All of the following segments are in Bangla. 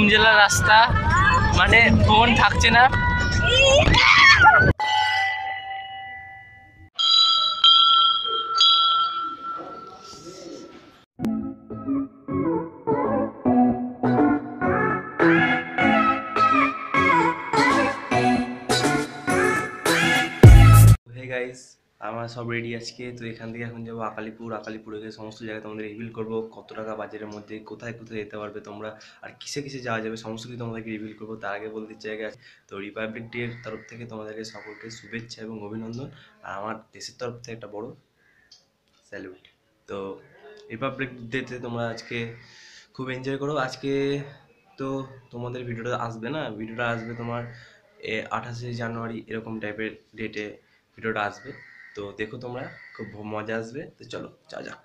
জেলার রাস্তা, মানে ফোন থাকছে না। গাইস আমার সব রেডি আজকে, তো এখান থেকে এখন যাবো আকালিপুরে গিয়ে সমস্ত জায়গায় তোমাদের রিভিল করবো, কত টাকা বাজারের মধ্যে কোথায় কোথায় যেতে পারবে তোমরা, আর কিসে কিসে যাওয়া যাবে সমস্ত কিছু তোমাদেরকে রিভিল করবো। তার আগে বলতে জায়গা তো রিপাবলিক ডে এর তরফ থেকে তোমাদেরকে সকলকে শুভেচ্ছা এবং অভিনন্দন, আর আমার দেশের তরফ থেকে একটা বড় স্যালুট। তো রিপাবলিক ডেতে তোমরা আজকে খুব এনজয় করো। আজকে তো তোমাদের ভিডিওটা আসবে তোমার 28শে জানুয়ারি এরকম টাইপের ডেটে ভিডিওটা আসবে, তো দেখো তোমরা, খুব মজা আসবে। তো চলো যা যাক।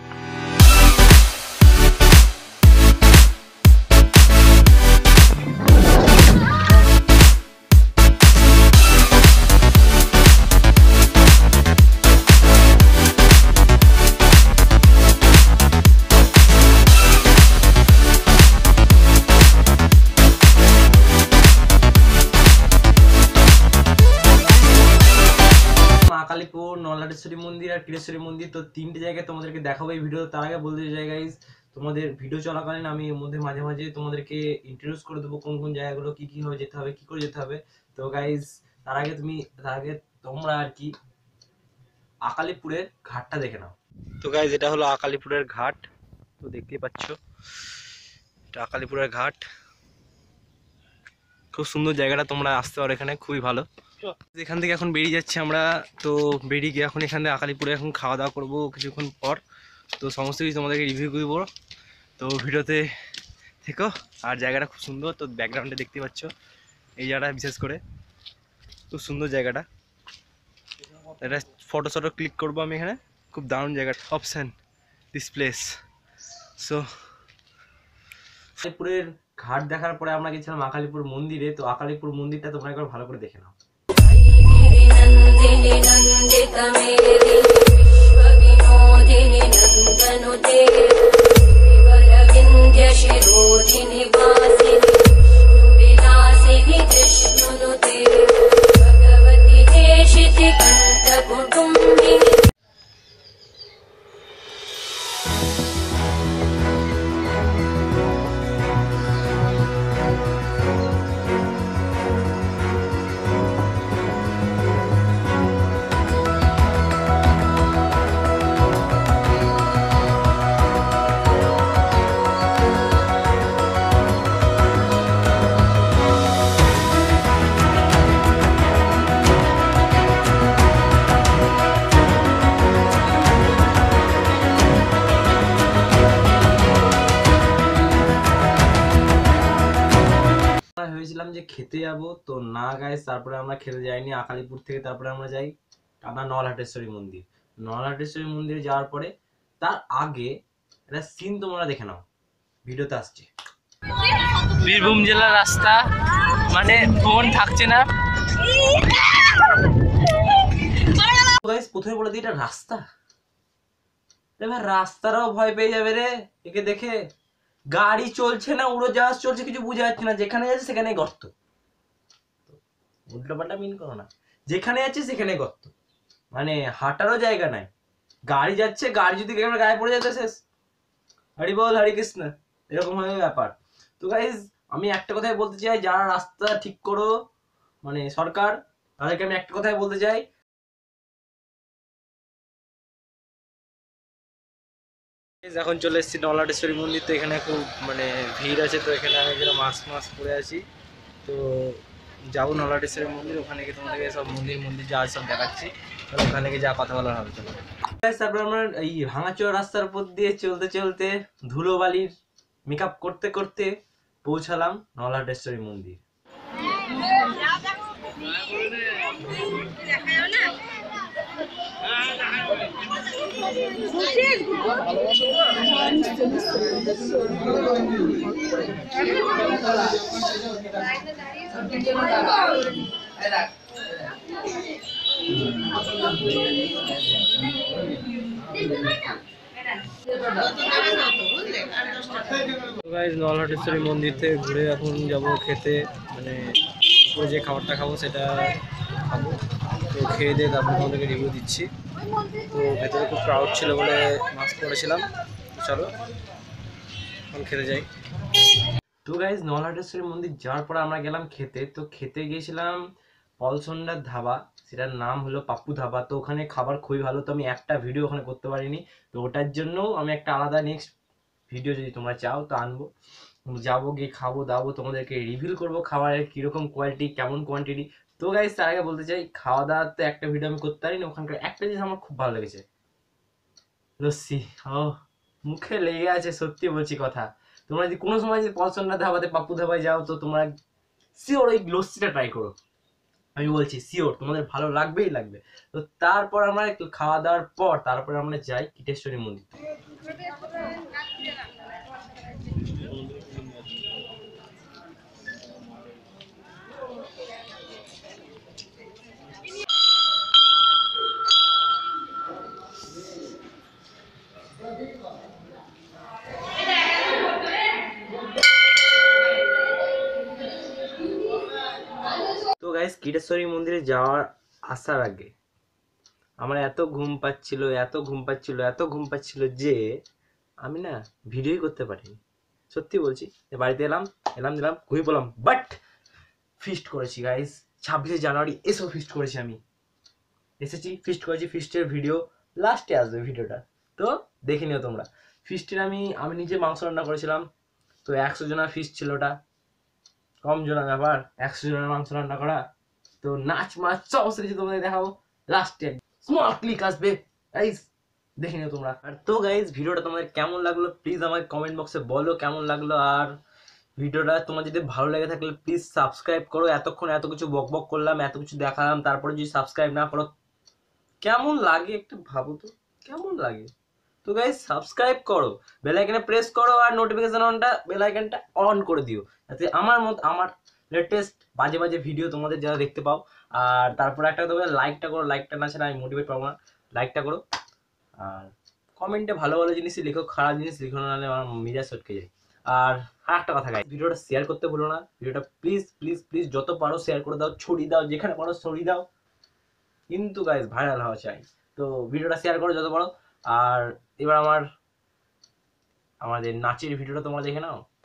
আকালিপুর, নলাটেশ্বরী মন্দির আর কিরেশ্বরী মন্দির, তো তিনটে জায়গায় তোমাদেরকে দেখাবো এই ভিডিও। তার আগে বলতে চাই গাইস, তোমাদের ভিডিও চলাকালীন আমি এর মধ্যে মাঝে মাঝে তোমাদেরকে ইন্ট্রোডিউস করে দেবো কোন কোন জায়গাগুলো কি কি ভাবে যেতে হবে, কি করে যেতে হবে। তো গাইস তার আগে তোমরা আর কি আকালিপুরের ঘাটটা দেখে নাও। তো গাইস এটা হলো আকালিপুরের ঘাট, তো দেখতেই পাচ্ছ এটা আকালিপুরের ঘাট। খুব সুন্দর জায়গাটা, তোমরা আসতে পারো এখানে, খুবই ভালো। এখান থেকে এখন বেরিয়ে যাচ্ছি আমরা, তো বেরিয়ে গিয়ে এখন এখান থেকে আকালিপুরে এখন খাওয়া দাওয়া করবো কিছুক্ষণ পর। তো সমস্ত কিছু তোমাদেরকে রিভিউ করবো, তো ভিডিওতে থেকো। আর জায়গাটা খুব সুন্দর, তো ব্যাকগ্রাউন্ডে দেখতে পাচ্ছ এই জায়গাটা বিশেষ করে খুব সুন্দর জায়গাটা। এটা ফটো ক্লিক করবো আমি এখানে, খুব দারুণ জায়গা, অপশান দিস প্লেস। সো আকালিপুরের ঘাট দেখার পরে আমরা গেছিলাম আকালিপুর মন্দিরে, তো আকালিপুর মন্দিরটা তোমরা একবার ভালো করে দেখে নাও। नंदिनी नंदित मेरी विश्वविनोदिनी नंदनुते विवरविंध्य शिरोधिनि वासिनि विलासिनि कृष्णनुते भगवति देशिति कंठ कुटुंबिनि। ভেবেছিলাম যে খেতে যাবো, তো না গাইস, তারপরে আমরা খেতে যাইনি। আকালিপুর থেকে তারপরে আমরা যাই টানা নলহাটেশ্বরী মন্দির। নলহাটেশ্বরী মন্দিরে যাওয়ার পরে তার আগে একটা সিন তোমরা দেখে নাও, ভিডিওতে আসছে। বীরভূম জেলার রাস্তা, মানে ফোন থাকছে না। গাইস প্রথমে বলে দিই এটা রাস্তা, এবার রাস্তাটাও ভয় পেয়ে যাবে রে একে দেখে। গাড়ি চলছে না, উড়োজাহাজ চলছে, কিছু বোঝা যাচ্ছে না। যেখানে যাচ্ছে সেখানে গর্ত, উল্টো পাল্টা মিন করো না। যেখানে যাচ্ছে সেখানে গর্ত, মানে হাঁটারও জায়গা নাই। গাড়ি যাচ্ছে, গাড়ি যদি গায়ে পড়ে যেতে শেষ। হরি বল হরি কৃষ্ণ, এরকম হবে ব্যাপার। তো গাইজ আমি একটা কথাই বলতে চাই, যারা রাস্তা ঠিক করো মানে সরকার, তাদেরকে আমি একটা কথাই বলতে চাই, এখন চলে এসেছি নলাটেশ্বরী মন্দির। তো এখানে খুব মানে ভিড় আছে, তো এখানে আমি মাস্ক পরে আছি। তো যাবো নলাটেশ্বরী মন্দির, ওখানে গিয়ে তোমাদেরকে সব মন্দির যা সব দেখাচ্ছি, তাহলে ওখানে গিয়ে যা কথা বলার হবে। চলো তারপর আমরা এই ভাঙাচোরা রাস্তার উপর দিয়ে চলতে চলতে ধুলোবালির মেকআপ করতে করতে পৌঁছালাম নলাটেশ্বরী মন্দির। গাইজ নলহাটেশ্বরী মন্দির থেকে ঘুরে এখন যাব খেতে, মানে দুপুরে যে খাবারটা খাবো সেটা খাবো। তো খেয়ে দিয়ে তারপর তোমাদেরকে রিভিউ দিচ্ছি। তো ভেতরে খুব ক্রাউড ছিল বলে মাস্ক পরেছিলাম। তো চলো এখন খেতে যাই। তো গাইজ নলহাটেশ্বরী মন্দির যাওয়ার পর আমরা গেলাম খেতে। তো খেতে গিয়েছিলাম পলসন্ডার ধাবা, সেটার নাম হলো পাপ্পু ধাবা। তো ওখানে খাবার খুবই ভালো, তো আমি একটা ভিডিও ওখানে করতে পারিনি। তো ওটার জন্য আমি একটা আলাদা নেক্সট ভিডিও যদি তোমরা চাও তো আনবো, যাবো গিয়ে খাবো দাবো, তোমাদেরকে রিভিল করবো খাবারের কিরকম কোয়ালিটি কেমন কোয়ান্টিটি। তো গাইজ তার আগে বলতে চাই, খাওয়া দাওয়ার তো একটা ভিডিও আমি করতে পারিনি, ওখানকার একটা জিনিস আমার খুব ভালো লেগেছে, লস্যি। ও মুখে লেগে আছে, সত্যি বলছি কথা। তোমরা যদি কোনো সময় যদি পছন্দ ধাবাতে পাপ্পু ধাবায় যাও তো তোমরা শিওর ওই লস্যিটা ট্রাই করো, আমি বলছি শিওর তোমাদের ভালো লাগবেই লাগবে। তো তারপর আমরা একটু খাওয়া দাওয়ার পর তারপরে আমরা যাই কিটেশ্বরী মন্দির। তো গাইস কিটেশ্বরী মন্দিরে যাওয়ার আসার আগে আমার এত ঘুম পাচ্ছিল, এত ঘুম পাচ্ছিল, এত ঘুম পাচ্ছিল যে আমি না ভিডিওই করতে পারিনি, সত্যি বলছি। বাড়িতে এলাম এলাম দিলাম ঘুমিয়ে পড়লাম, বাট ফিস্ট করেছি গাইস। 26শে জানুয়ারি এসব ফিস্ট করেছি আমি, এসেছি ফিস্ট করেছি। ফিস্টের ভিডিও লাস্টে আসবে ভিডিওটা, তো দেখে নিও তোমরা। ফিস্টের আমি আমি নিজে মাংস রান্না করেছিলাম। তো 100 জনের ফিস্ট ছিল ওটা, কম জনের ব্যাপার, 100 জনের মাংস রান্না করা। তো নাচ মাচ সমস্ত কিছু তোমাদের দেখাবো লাস্টে, স্মল ক্লিক আসবে গাইস, দেখে নিও তোমরা। আর তো গাইস ভিডিওটা তোমাদের কেমন লাগলো প্লিজ আমাকে কমেন্ট বক্সে বলো কেমন লাগলো। আর ভিডিওটা তোমার যদি ভালো লেগে থাকলে প্লিজ সাবস্ক্রাইব করো। এতক্ষণ এত কিছু বক বক করলাম, এত কিছু দেখালাম, তারপরে যদি সাবস্ক্রাইব না করো কেমন লাগে একটু ভাবো তো, কেমন লাগে। তো গাইস সাবস্ক্রাইব করো, বেল আইকনে প্রেস করো, আর নোটিফিকেশন অনটা বেল আইকনটা অন করে দিও, যাতে আমার লেটেস্ট বাজে বাজে ভিডিও তোমাদের যারা দেখতে পাও। আর তারপর একটা কথা বলে, লাইকটা করো, লাইকটা না ছাড়া আমি মোটিভেট পাবো না, লাইকটা করো। আর কমেন্টে ভালো ভালো জিনিসই লিখো, খারাপ জিনিস লিখো না, নাহলে আমার মেজাজ চটকে যায়। আর একটা কথা গাইস, ভিডিওটা শেয়ার করতে ভুলো না, ভিডিওটা প্লিজ প্লিজ প্লিজ যত পারো শেয়ার করে দাও, ছড়িয়ে দাও, যেখানে পারো ছড়িয়ে দাও, কিন্তু গাইস ভাইরাল হওয়া চাই। তো ভিডিওটা শেয়ার করো যত পারো। আর এবার আমাদের নাচের ভিডিওটা তোমরা দেখে নাও।